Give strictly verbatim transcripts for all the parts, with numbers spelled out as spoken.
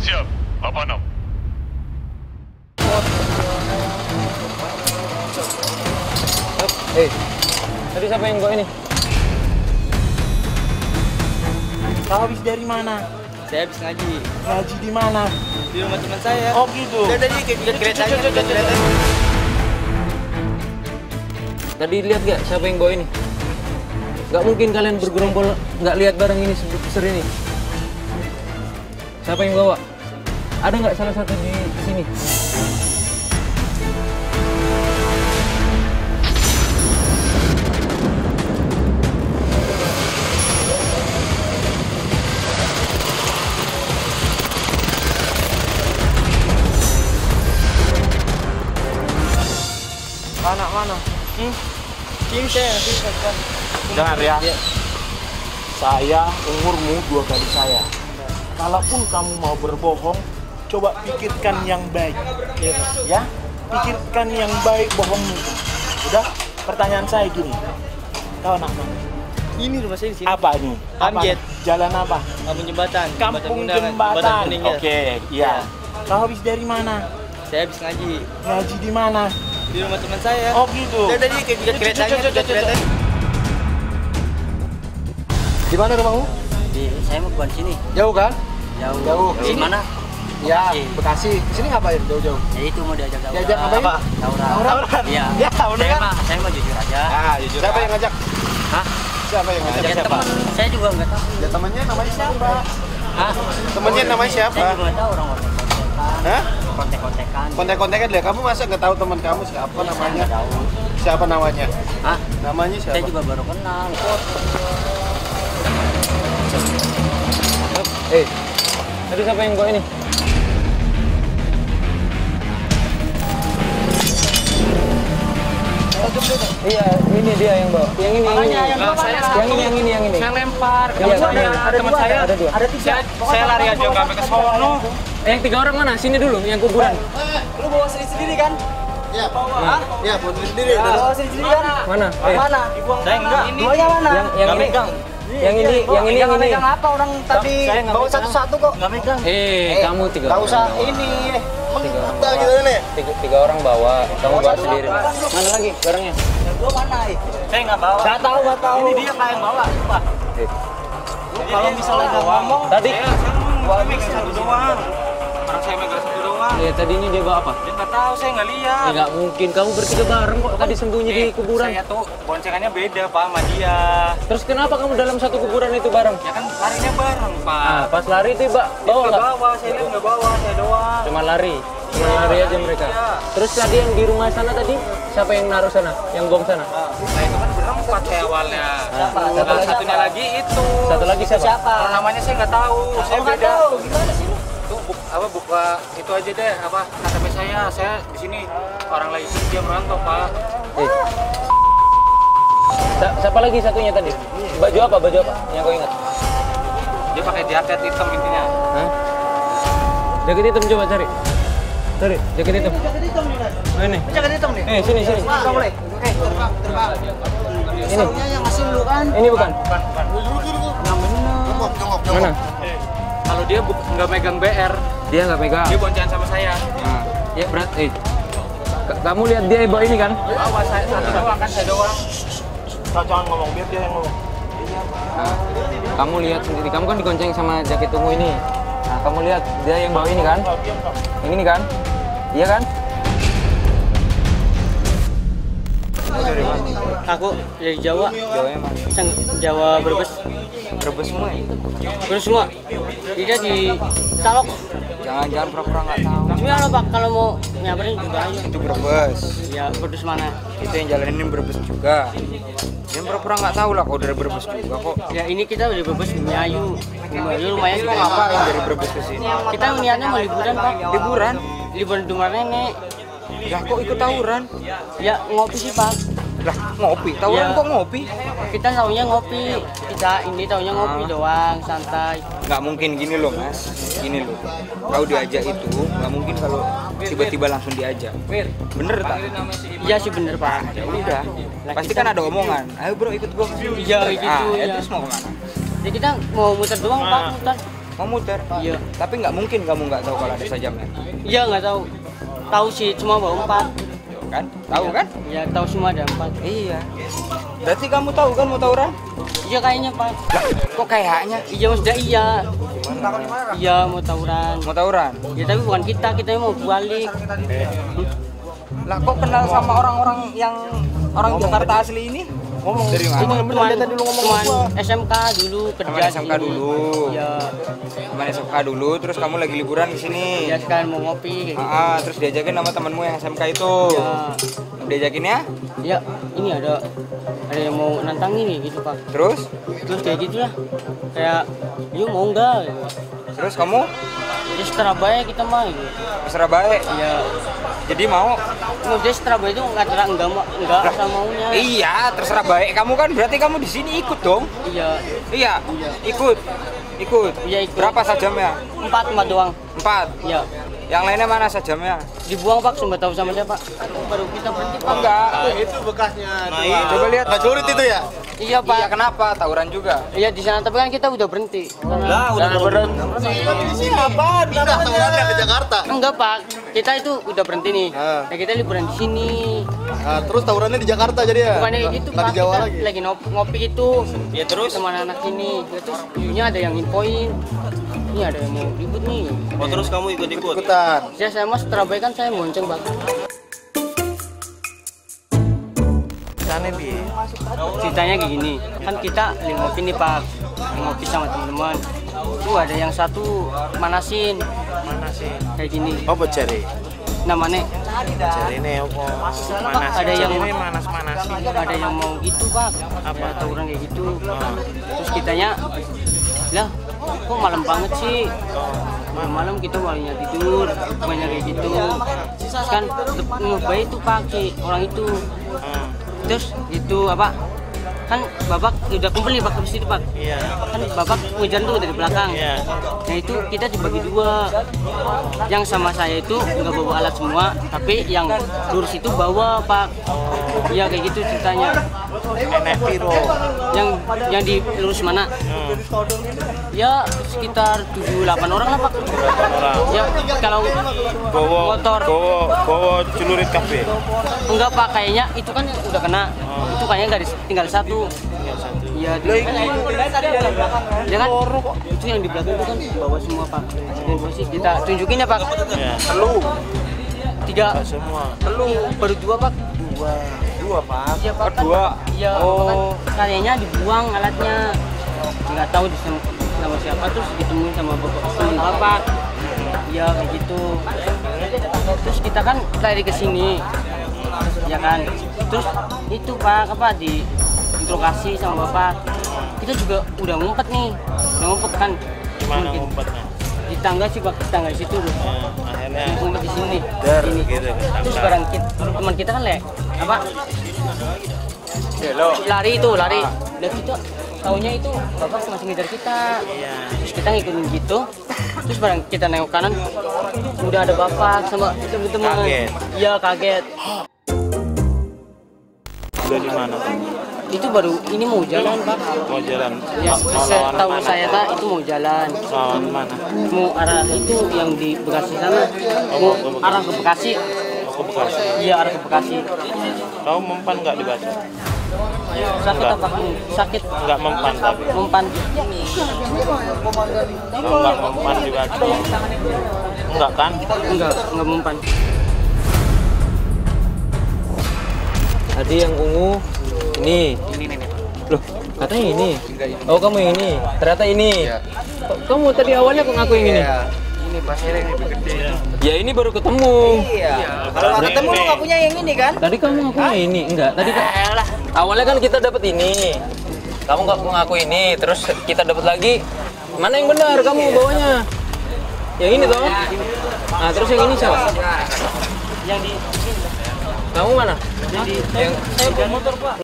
Siap, Bapak Nom. Eh, tadi siapa yang bawa ini? Kau habis dari mana? Saya habis ngaji. Ngaji di mana? Di rumah teman saya. Oh gitu. Saya tadi lihat keretanya, lihat keretanya. Tadi lihat gak siapa yang bawa ini? Gak mungkin kalian bergerombol nggak lihat barang ini sebesar ini. Siapa yang bawa? Ada nggak salah satu di sini? Anak mana? Hmm? Tim saya, tim saya. Jangan ya. Saya umurmu dua kali saya. Kalaupun kamu mau berbohong, coba pikirkan yang baik. Ya, pikirkan yang baik bohongmu. Udah, pertanyaan saya gini. Kau anak mana? Ini rumah saya di sini. Apa ini? Apa? Amjet. Jalan apa? Kampung Jembatan. Kampung Undangan, Jembatan. Kuning, ya. Oke, iya. Kau habis dari mana? Saya habis ngaji. Ngaji di mana? Di rumah teman saya. Oh gitu. Saya tadi lihat keretanya, lihat keretanya. Di mana rumahmu? Di, saya mau bukan sini. Jauh kan? Jauh. Jauh. Di mana? Ya, Bekasi. Bekasi. Kesini ngapain jauh-jauh? Ya itu mau diajak tawuran. Diajak ngapain? Apa? Tawuran. Tawuran? Iya. Ya, bener Saya kan? mah, saya mau jujur aja. Ah, jujur. Siapa yang ngajak? Hah? Siapa yang ngajak? Ya teman, saya juga nggak tahu. Ya temannya namanya siapa? Hah? Temennya namanya siapa? Saya juga nggak tahu orang kontek-kontekan. Hah? Kontek-kontekan. Kontek-kontekan deh. Kamu masa nggak tahu teman kamu siapa Saya namanya? nggak tahu. Siapa namanya? Hah? Namanya siapa? Saya juga baru kenal. Eh, tadi siapa yang bawa ini? Iya, ini dia yang bawa. Yang ini, yang ini. yang bawa Yang mana? ini, yang ini, yang ini. Saya lempar. Yang Yang mana? saya, Ada teman dua, saya. ada dua. Ada tiga. Saya, saya lari aja nggak sampai ke sono. Eh, yang tiga orang mana? Sini dulu, yang kuburan. Lu bawa sendiri kan? Iya, Hah? Iya, buat sendiri. Bawa sendiri kan? Mana? Eh, Mana? Saya enggak. Duanya mana? yang yang Nggak ini. megang. Yang ini, yang ini, yang ini. Megang apa orang tadi Saya nggak bawa megang. satu-satu kok? Nggak megang. Eh, kamu tiga Nggak orang. usah ini. Tiga orang. Udah gitu nih. Tiga, tiga orang bawa, kamu bawa sendiri. Mana lagi barangnya? Yang gua mana? eh? Saya nggak bawa. Nggak tahu, nggak tahu. Ini dia Pak yang bawa. Pak. Eh, Kalau misalnya nggak ngomong, tadi, Saya saya megang satu doang. Orang saya megang satu doang. ya tadi ini dia bawa apa? Dia nggak tahu, saya nggak lihat. Ya nggak mungkin, kamu bertiga bareng kok tadi sembunyi di Eh, kuburan. Saya tuh boncengannya beda Pak sama dia. Terus kenapa kamu dalam satu kuburan itu bareng? Ya kan larinya bareng Pak. Ah, pas lari itu ba Dia bawa nggak nggak? bawa, saya lihat nggak bawa, saya doang. Cuma lari, cuma lari aja mereka. Iya. Terus tadi yang di rumah sana tadi, siapa yang naruh sana? Yang bom sana? Nah itu kan berempat saya awalnya. Siapa? Nah, Satu lagi satunya lagi itu. Satu lagi siapa? Kalau namanya saya nggak tahu. Saya nggak beda. tahu. Gimana sih lu? Tuh buk, apa buka itu aja deh apa K T P saya. Saya di sini orang lain dia merantau Pak. Eh. Sa- siapa lagi satunya tadi? Baju apa? Baju apa? Yang kau ingat? Dia pakai jaket hitam intinya. Hah? Jaket hitam coba cari. Cari, jaket hitam. Oh, ini. Jangan hitam nih. Eh, sini, sini. Nggak boleh. Oke, terbang, terbang. Ini. Soalnya yang ngasih lu kan? Ini bukan? Yang bener. Mana? Eh, kalau dia buk, nggak megang B R, Dia nggak pegang. dia boncengan sama saya. Nah, ya berat. Eh, K- kamu lihat dia bawa ini kan? Bawa saya satu doang kan saya doang. Kau jangan ngomong, biar dia yang ngomong. Nah, kamu lihat sendiri. Kamu kan digonceng sama jaket ungu ini. Nah, kamu lihat dia yang bawa ini kan? Yang ini kan? Iya kan? Aku dari Jawa. Jawa yang mana? Sang- Jawa Brebes. Brebes semua ya? Brebes semua. Kita di Calok. Jangan-jangan pura-pura nggak tahu. Gimana Pak kalau mau nyamperin juga aja. Itu Brebes. Ya Brebes mana? Itu yang jalanin Brebes juga. Yang pura-pura nggak tahu lah kau dari Brebes juga kok. Ya ini kita dari Brebes Menyayu. Menyayu lumayan Kau juga. ngapain dari Brebes ke sini? Kita niatnya mau liburan Pak. Liburan? Liburan di rumah nenek. Ya kok ikut tawuran? Ya ngopi sih Pak. Lah ngopi, tawuran Ya. kok ngopi? Kita taunya ngopi. Kita ini taunya ngopi doang, santai. Nggak mungkin gini loh mas, gini loh. Kau diajak itu, nggak mungkin kalau tiba-tiba langsung diajak. Bener tak? Iya sih bener Pak. Ya udah, pasti kan ada omongan. Ayo bro ikut gua ke sini. Iya gitu Ah, ya ya. terus mau kemana? Jadi kita mau muter doang Pak, muter. Mau muter? Iya. Tapi nggak mungkin kamu nggak tahu kalau ada sajamnya. Iya nggak tahu. Tahu sih cuma bawa empat. Kan? Tahu kan? Iya tahu semua ada empat. Iya. Berarti kamu tahu kan mau tawuran? Iya kayaknya Pak. Kok kayaknya? Iya maksudnya iya. Iya mau tawuran. Mau tawuran? Ya tapi bukan kita, kita yang mau balik. Lah kok kenal sama orang-orang yang orang Jakarta asli ini? Ngomong dari mana? Cuma cuman S M K dulu kerja. Teman S M K di sini. dulu. Iya. Teman S M K dulu, terus kamu lagi liburan di sini. Ya sekarang mau ngopi kayak gitu. Ah, terus diajakin sama temanmu yang S M K itu. Ya. Diajakinnya? Ya, ini ada ada yang mau nantangin nih gitu Pak. Terus? Terus kayak gitu lah. Kayak, yuk mau enggak? Terus kamu Ya Surabaya kita mah gitu. ke Surabaya? Iya. Jadi mau? Mau dia Surabaya itu nggak terang enggak mau enggak asal maunya. Iya, terserah baik kamu kan berarti kamu di sini ikut dong. Iya. Iya, ikut. Ikut. Iya ikut. Berapa sajamnya? Empat empat doang. Empat. Iya. Yang lainnya mana sajamnya? Dibuang Pak, sumpah tahu sama dia Pak. Baru kita berhenti Pak. Enggak. Itu bekasnya. Nah, coba lihat. Prajurit itu ya? Iya Pak. Iya, kenapa? Tawuran juga. Iya di sana tapi kan kita udah berhenti. Lah, udah berhenti. Di sini apaan? Pindah tawurannya ke Jakarta. Enggak Pak, kita itu udah berhenti nih. Ah. Nah, kita liburan di sini. Nah, terus tawurannya di Jakarta jadi ya? Bukannya kayak gitu Nggak Pak, di Jawa kita lagi. lagi ngopi, ngopi gitu. Ya terus? Sama anak-anak ini. Ya, terus ini ada yang infoin. Ini ada yang mau ribut nih. Oh terus kamu ikut-ikut? Ikutan. Ya saya mas Surabaya kan saya bonceng Pak. Sana bi. Ceritanya kayak gini, kan kita lagi ngopi nih Pak, lagi ngopi sama teman-teman. Itu ada yang satu manasin, Mana sih? kayak gini. Apa cari? Namanya Cari ini apa? Manas. Ada yang- ini manas-manas. ada yang mau gitu Pak, apa tawuran kayak gitu. Terus kitanya, lah kok malam banget sih? Malam-malam kita banyak tidur, banyak kayak gitu. Terus kan ngebay itu pakai orang itu. Terus itu apa? Kan babak udah kumpul nih Pak habis itu Pak. Iya. Kan babak hujan tuh dari belakang. Iya. Nah itu kita dibagi dua. Yang sama saya itu nggak bawa alat semua, tapi yang lurus itu bawa Pak. Iya kayak gitu ceritanya. Enek piro. Yang yang di lurus mana? Ya sekitar tujuh delapan orang lah Pak. Orang. Ya kalau Gowo. motor Gowo. Gowo celurit kafe. enggak Pak, kayaknya itu kan udah kena. Itu kayaknya nggak dis- tinggal satu. Iya. Ya kan? Itu yang di belakang itu kan bawa semua Pak. Dan bawa sih kita tunjukin ya Pak. Ya. Telu. Tiga. Semua. Telu baru dua Pak. Dua. Dua pak. Iya Pak. Oh, dua. Iya. Oh. Kan kayaknya dibuang alatnya. Nggak tahu di sama siapa terus ditemuin sama bapak teman bapak. Iya kayak gitu. Terus kita kan lari ke sini. Ya kan. Terus itu Pak apa di interogasi sama bapak. Kita juga udah ngumpet nih. Udah ngumpet kan. Gimana Mungkin ngumpetnya? di tangga sih Pak, di tangga situ tuh. Ya, akhirnya. Ngumpet di sini. Der, Sini. gitu. Terus barang kita, teman kita kan le apa Hello. lari itu lari. Dan kita taunya itu bapak masih ngejar kita. Iya. Terus kita ngikutin gitu. Terus barang kita nengok kanan udah ada bapak sama teman-teman. Kaget. Iya kaget. Udah di mana? Itu baru ini mau jalan Pak. Mau jalan? Ya, Mau saya lawan tahu mana? saya tak itu mau jalan. Lawan mana? Mau arah itu yang di Bekasi sana. Mau arah ke Bekasi. Aku Bekasi. Iya arah ke Bekasi. Kau mempan nggak dibaca? Sakit apa Pak? Sakit. Nggak mempan tapi. Mempan. Kau nggak mempan dibaca? Enggak kan? Enggak, enggak mempan. Tadi yang ungu ini. Ini nih. Loh, katanya ini. Oh, kamu yang ini. Ternyata ini. Kok kamu tadi awalnya kok ngaku yang ini? Ini pasirnya yang lebih gede. Ya ini baru ketemu. Iya. Kalau nggak ketemu lu nggak punya yang ini kan? Tadi kamu ngakunya ini, enggak? Tadi kan awalnya kan kita dapat ini. Kamu nggak ngaku ini, terus kita dapat lagi. Mana yang benar kamu bawanya? Yang ini toh? Nah, terus yang ini siapa? Yang di Kamu mana? yang saya bawa motor Pak.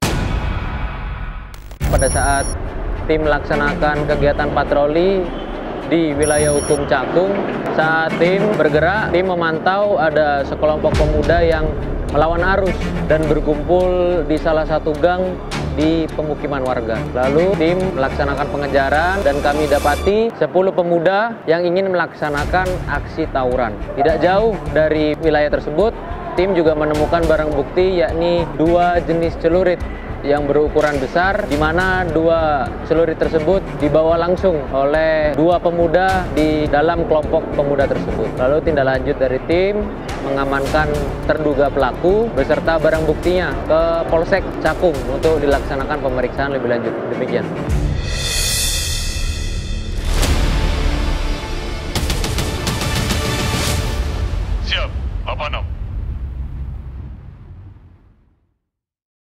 Pada saat tim melaksanakan kegiatan patroli di wilayah hukum Cakung, saat tim bergerak, tim memantau ada sekelompok pemuda yang melawan arus dan berkumpul di salah satu gang di pemukiman warga. Lalu tim melaksanakan pengejaran dan kami dapati sepuluh pemuda yang ingin melaksanakan aksi tawuran. Tidak jauh dari wilayah tersebut, tim juga menemukan barang bukti yakni dua jenis celurit yang berukuran besar, di mana dua celurit tersebut dibawa langsung oleh dua pemuda di dalam kelompok pemuda tersebut. Lalu tindak lanjut dari tim mengamankan terduga pelaku beserta barang buktinya ke Polsek Cakung untuk dilaksanakan pemeriksaan lebih lanjut. Demikian.